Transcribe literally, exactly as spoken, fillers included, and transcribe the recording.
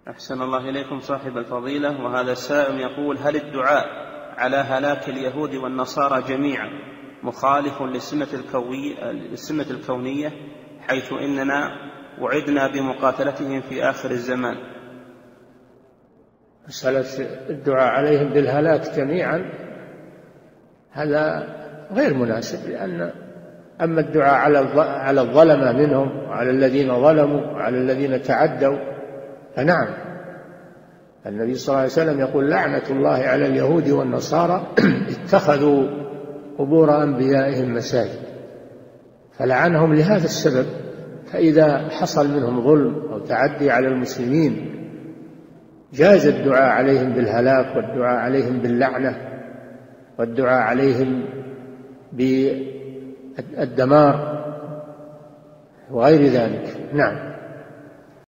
أحسن الله إليكم صاحب الفضيلة. وهذا السائل يقول: هل الدعاء على هلاك اليهود والنصارى جميعا مخالف للسنة الكونية, للسنة الكونية حيث إننا وعدنا بمقاتلتهم في آخر الزمان؟ مسألة الدعاء عليهم بالهلاك جميعا هذا غير مناسب، لأن أما الدعاء على الظلمة منهم وعلى الذين ظلموا وعلى الذين تعدوا فنعم، النبي صلى الله عليه وسلم يقول: لعنة الله على اليهود والنصارى اتخذوا قبور أنبيائهم مساجد، فلعنهم لهذا السبب. فإذا حصل منهم ظلم أو تعدي على المسلمين جاز الدعاء عليهم بالهلاك والدعاء عليهم باللعنة والدعاء عليهم بالدمار وغير ذلك. نعم.